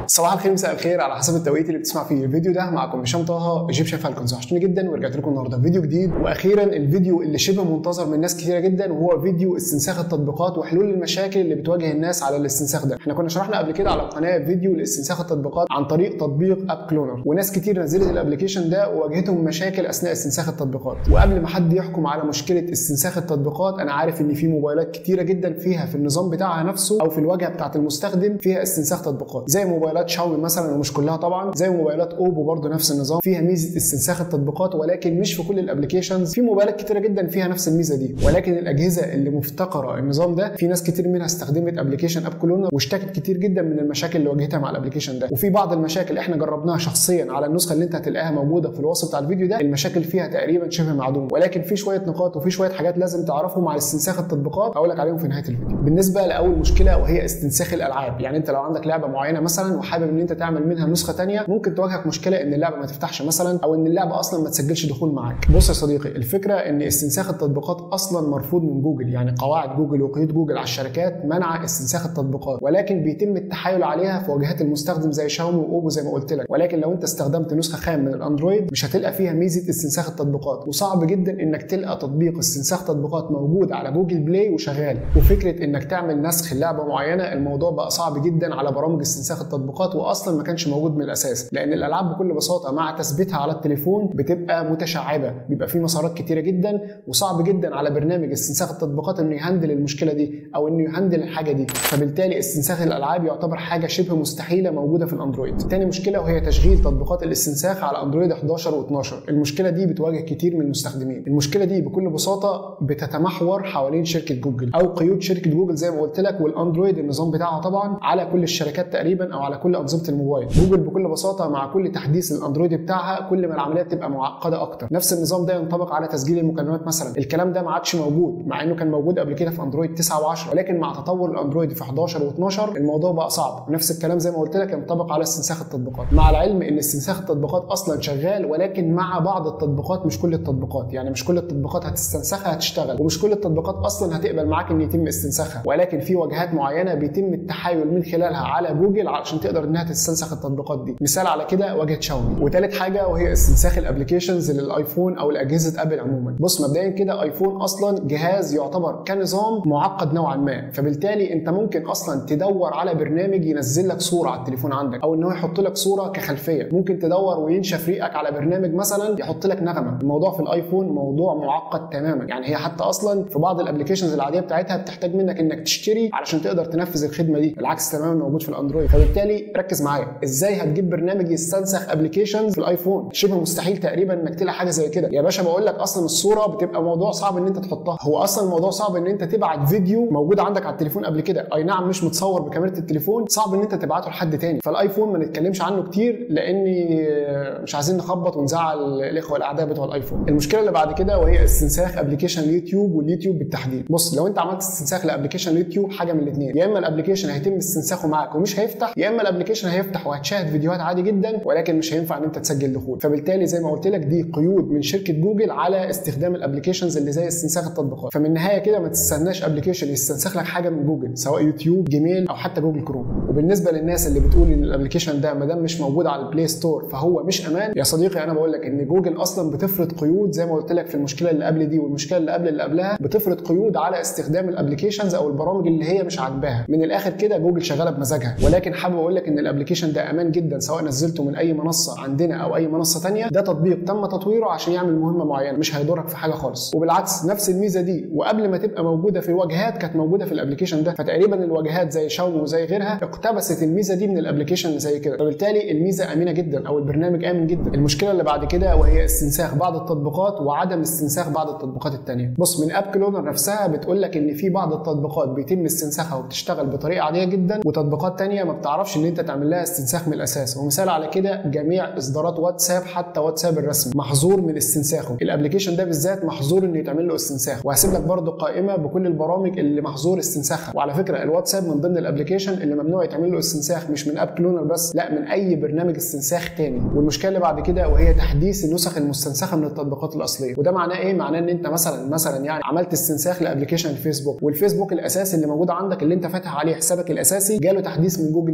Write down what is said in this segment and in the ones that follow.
صباح الخير مساء الخير على حسب التوقيت اللي بتسمع فيه الفيديو ده. معكم هشام طه ايجيبشن فالكونز. وحشتوني جدا ورجعت لكم النهارده فيديو جديد، واخيرا الفيديو اللي شبه منتظر من ناس كتيره جدا، وهو فيديو استنساخ التطبيقات وحلول المشاكل اللي بتواجه الناس على الاستنساخ ده. احنا كنا شرحنا قبل كده على القناه فيديو لاستنساخ التطبيقات عن طريق تطبيق اب كلونر، وناس كتير نزلت الابلكيشن ده وواجهتهم مشاكل اثناء استنساخ التطبيقات. وقبل ما حد يحكم على مشكله استنساخ التطبيقات، انا عارف ان في موبايلات كتيره جدا فيها في النظام بتاعها نفسه او في الواجهه بتاعه المستخدم فيها استنساخ تطبيقات، زي موبايلات شاومي مثلا ومش كلها طبعا، زي موبايلات اوبو برضه نفس النظام فيها ميزه استنساخ التطبيقات، ولكن مش في كل الابلكيشنز. في موبايلات كتيره جدا فيها نفس الميزه دي، ولكن الاجهزه اللي مفتقره النظام ده في ناس كتير منها استخدمت ابلكيشن اب كلونر واشتكت كتير جدا من المشاكل اللي واجهتها مع الابلكيشن ده. وفي بعض المشاكل احنا جربناها شخصيا على النسخه اللي انت هتلاقيها موجوده في الوصف بتاع الفيديو ده، المشاكل فيها تقريبا شبه معدومه، ولكن في شويه نقاط وفي شويه حاجات لازم تعرفهم على استنساخ التطبيقات هقول لك عليهم في نهايه الفيديو. بالنسبه لاول مشكله وهي استنساخ الالعاب، يعني انت لو عندك لعبه معينه مثلا وحابب ان انت تعمل منها نسخه ثانيه، ممكن تواجهك مشكله ان اللعبه ما تفتحش مثلا، او ان اللعبه اصلا ما تسجلش دخول معاك. بص يا صديقي، الفكره ان استنساخ التطبيقات اصلا مرفوض من جوجل، يعني قواعد جوجل وقيود جوجل على الشركات منع استنساخ التطبيقات، ولكن بيتم التحايل عليها في واجهات المستخدم زي شاومي واوبو زي ما قلت لك. ولكن لو انت استخدمت نسخه خام من الاندرويد مش هتلقى فيها ميزه استنساخ التطبيقات، وصعب جدا انك تلقى تطبيق استنساخ تطبيقات موجود على جوجل بلاي وشغال. وفكره انك تعمل نسخ لعبه معينه، الموضوع بقى صعب جدا على برامج استنساخ التطبيقات، واصلا ما كانش موجود من الاساس، لان الالعاب بكل بساطه مع تثبيتها على التليفون بتبقى متشعبه، بيبقى في مسارات كتيره جدا، وصعب جدا على برنامج استنساخ التطبيقات انه يهندل المشكله دي او انه يهندل الحاجه دي، فبالتالي استنساخ الالعاب يعتبر حاجه شبه مستحيله موجوده في الاندرويد. تاني مشكله وهي تشغيل تطبيقات الاستنساخ على اندرويد 11 و12. المشكله دي بتواجه كتير من المستخدمين. المشكله دي بكل بساطه بتتمحور حوالين شركه جوجل او قيود شركه جوجل زي ما قلت لك، والاندرويد النظام بتاعها طبعا على كل الشركات تقريبا او على كل انظمه الموبايل. جوجل بكل بساطه مع كل تحديث للاندرويد بتاعها كل ما العمليه بتبقى معقده اكتر. نفس النظام ده ينطبق على تسجيل المكالمات مثلا، الكلام ده ما عادش موجود مع انه كان موجود قبل كده في اندرويد 9 و10، ولكن مع تطور الاندرويد في 11 و12 الموضوع بقى صعب. نفس الكلام زي ما قلت لك ينطبق على استنساخ التطبيقات، مع العلم ان استنساخ التطبيقات اصلا شغال، ولكن مع بعض التطبيقات مش كل التطبيقات، يعني مش كل التطبيقات هتستنسخها هتشتغل، ومش كل التطبيقات اصلا هتقبل معاك ان يتم استنساخها، ولكن في واجهات معينه بيتم التحايل من خلالها على جوجل علشان تقدر انها تستنسخ التطبيقات دي. مثال على كده واجهه شاومي. وثالث حاجه وهي استنساخ الابلكيشنز للايفون او الاجهزه ابل عموما. بص مبدئيا كده ايفون اصلا جهاز يعتبر كنظام معقد نوعا ما، فبالتالي انت ممكن اصلا تدور على برنامج ينزل لك صوره على التليفون عندك، او ان هو يحط لك صوره كخلفيه. ممكن تدور وينشف ريقك على برنامج مثلا يحط لك نغمه. الموضوع في الايفون موضوع معقد تماما، يعني هي حتى اصلا في بعض الابلكيشنز العاديه بتاعتها بتحتاج منك انك تشتري علشان تقدر تنفذ الخدمه دي، العكس تماما موجود في الاندرويد. فبالتالي ركز معايا، ازاي هتجيب برنامج يستنسخ ابلكيشنز في الايفون؟ شبه مستحيل تقريبا انك تلاقي حاجه زي كده يا باشا. بقول لك اصلا الصوره بتبقى موضوع صعب ان انت تحطها، هو اصلا الموضوع صعب ان انت تبعت فيديو موجود عندك على التليفون قبل كده، اي نعم مش متصور بكاميرا التليفون، صعب ان انت تبعته لحد تاني. فالايفون ما نتكلمش عنه كتير لاني مش عايزين نخبط ونزعل الاخوه الاعداء بتوع الايفون. المشكله اللي بعد كده وهي استنساخ ابلكيشن اليوتيوب، واليوتيوب بالتحديد. بص لو انت عملت استنساخ لابلكيشن اليوتيوب حاجه من الاثنين، يا اما الابلكيشن هيتم استنساخه معاك ومش هيفتح، يا اما الابلكيشن هيفتح وهتشاهد فيديوهات عادي جدا ولكن مش هينفع ان انت تسجل دخول. فبالتالي زي ما قلت لك دي قيود من شركه جوجل على استخدام الابلكيشنز اللي زي استنساخ التطبيقات. فمن النهايه كده ما تستناش ابلكيشن يستنسخ لك حاجه من جوجل، سواء يوتيوب، جيميل، او حتى جوجل كروم. وبالنسبه للناس اللي بتقول ان الابلكيشن ده ما دام مش موجود على البلاي ستور فهو مش امان، يا صديقي انا بقول لك ان جوجل اصلا بتفرض قيود زي ما قلت لك في المشكله اللي قبل دي والمشكله اللي قبل اللي قبلها، بتفرض قيود على استخدام الابلكيشنز او البرامج اللي هي مش عاجباها. من الاخر كده جوجل شغاله بمزاجها، ولكن حابب اقول لك ان الابلكيشن ده امان جدا، سواء نزلته من اي منصه عندنا او اي منصه ثانيه، ده تطبيق تم تطويره عشان يعمل مهمه معينه، مش هيضرك في حاجه خالص. وبالعكس نفس الميزه دي وقبل ما تبقى موجوده في الواجهات كانت موجوده في الابلكيشن ده، فتقريبا الواجهات زي شاومي وزي غيرها اقتبست الميزه دي من الابلكيشن زي كده، فبالتالي الميزه امنه جدا او البرنامج امن جدا. المشكله اللي بعد كده وهي استنساخ بعض التطبيقات وعدم استنساخ بعض التطبيقات الثانيه. بص من اب كلونر نفسها بتقول لك ان في بعض التطبيقات بيتم استنساخها وبتشتغل بطريقه عاديه جدا، وتطبيقات ثانيه ما بتعرفش ان انت تعمل لها استنساخ من الاساس. ومثال على كده جميع اصدارات واتساب، حتى واتساب الرسمي محظور من استنساخه. الابلكيشن ده بالذات محظور انه يتعمل له استنساخ، وهسيب لك برده قائمه بكل البرامج اللي محظور استنساخها. وعلى فكره الواتساب من ضمن الابلكيشن اللي ممنوع يتعمل له استنساخ، مش من اب كلونر بس، لا من اي برنامج استنساخ تاني. والمشكله اللي بعد كده وهي تحديث النسخ المستنسخه من التطبيقات الاصليه. وده معناه ايه؟ معناه ان انت مثلا يعني عملت استنساخ لابلكيشن الفيسبوك، والفيسبوك الاساسي اللي موجود عندك اللي انت فاتح عليه حسابك الاساسي جاله تحديث من جوجل بلاي،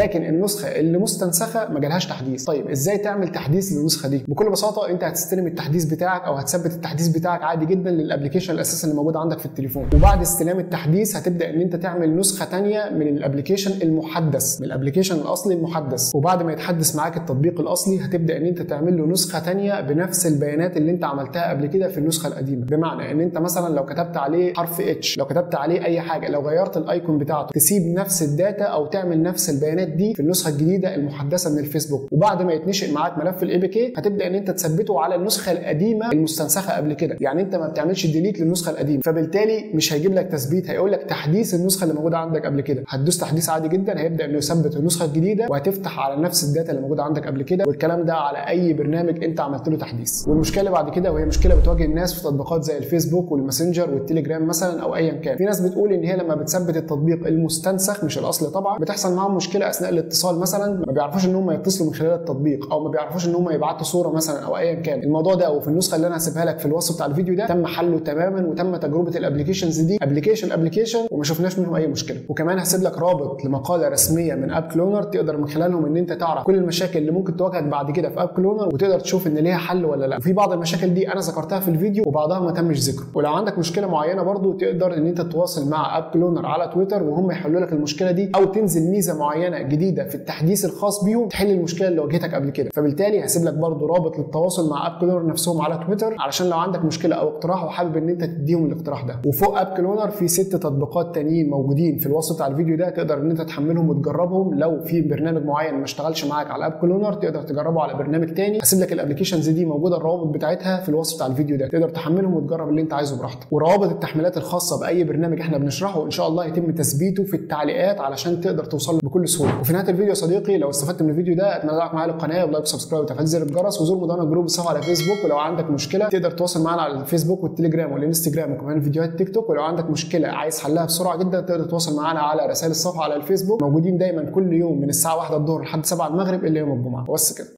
لكن النسخه اللي مستنسخه ما جالهاش تحديث. طيب ازاي تعمل تحديث للنسخه دي؟ بكل بساطه انت هتستلم التحديث بتاعك او هتثبت التحديث بتاعك عادي جدا للابلكيشن الاساسي اللي موجود عندك في التليفون، وبعد استلام التحديث هتبدا ان انت تعمل نسخه ثانيه من الابلكيشن المحدث، من الابلكيشن الاصلي المحدث. وبعد ما يتحدث معاك التطبيق الاصلي هتبدا ان انت تعمل له نسخه ثانيه بنفس البيانات اللي انت عملتها قبل كده في النسخه القديمه. بمعنى ان انت مثلا لو كتبت عليه حرف اتش، لو كتبت عليه اي حاجه، لو غيرت الايكون بتاعته، تسيب نفس الداتا او تعمل نفس البيانات دي في النسخه الجديده المحدثه من الفيسبوك. وبعد ما يتنشئ معاك ملف الاي بي كي هتبدا ان انت تثبته على النسخه القديمه المستنسخه قبل كده. يعني انت ما بتعملش ديليت للنسخه القديمه، فبالتالي مش هيجيب لك تثبيت، هيقول لك تحديث النسخه اللي موجوده عندك قبل كده. هتدوس تحديث عادي جدا، هيبدا انه يثبت النسخه الجديده وهتفتح على نفس الداتا اللي موجوده عندك قبل كده، والكلام ده على اي برنامج انت عملت له تحديث. والمشكله بعد كده، وهي مشكله بتواجه الناس في تطبيقات زي الفيسبوك والماسنجر والتليجرام مثلا او ايا كان، في ناس بتقول ان هي لما بتثبت التطبيق المستنسخ مش الاصلي طبعا بتحصل معاهم مشكله اثناء الاتصال، مثلا ما بيعرفوش ان هم يتصلوا من خلال التطبيق، او ما بيعرفوش ان هم يبعتوا صوره مثلا او ايا كان. الموضوع ده وفي النسخه اللي انا هسيبها لك في الوصف بتاع الفيديو ده تم حله تماما، وتم تجربه الابلكيشنز دي ابلكيشن وما شفناش منهم اي مشكله. وكمان هسيب لك رابط لمقاله رسميه من اب كلونر تقدر من خلالهم ان انت تعرف كل المشاكل اللي ممكن تواجهك بعد كده في اب كلونر، وتقدر تشوف ان ليها حل ولا لا. وفي بعض المشاكل دي انا ذكرتها في الفيديو وبعضها ما تمش ذكره. ولو عندك مشكله معينه برضو تقدر ان انت تتواصل مع اب كلونر على تويتر وهم يحلوا لك المشكله دي، او تنزل ميزه معينه جديده في التحديث الخاص بيهم تحل المشكله اللي واجهتك قبل كده. فبالتالي هسيب لك برضو رابط للتواصل مع اب كلونر نفسهم على تويتر علشان لو عندك مشكله او اقتراح وحابب ان انت تديهم الاقتراح ده. وفوق اب كلونر في 6 تطبيقات تانيين موجودين في الوصف بتاع الفيديو ده تقدر ان انت تحملهم وتجربهم. لو في برنامج معين ما اشتغلش معاك على اب كلونر تقدر تجربه على برنامج تاني. هسيب لك الابلكيشنز دي موجوده الروابط بتاعتها في الوصف بتاع الفيديو ده، تقدر تحملهم وتجرب اللي انت عايزه براحتك. وروابط التحميلات الخاصه باي برنامج احنا بنشرحه ان شاء الله يتم تثبيته في التعليقات علشان تقدر توصل له بكل سهوله. وفي نهايه الفيديو يا صديقي لو استفدت من الفيديو ده اتمنى لك معايا القناه ولايك وسبسكرايب وتفعيل زر الجرس، وزور مدونه جروب الصفحه على فيسبوك. ولو عندك مشكله تقدر تتواصل معانا على الفيسبوك والتليجرام والانستجرام وكمان فيديوهات تيك توك. ولو عندك مشكله عايز حلها بسرعه جدا تقدر تتواصل معانا على رسائل الصفحه على الفيسبوك. موجودين دايما كل يوم من الساعه 1 الظهر لحد 7 المغرب الا يوم الجمعه. بس كده.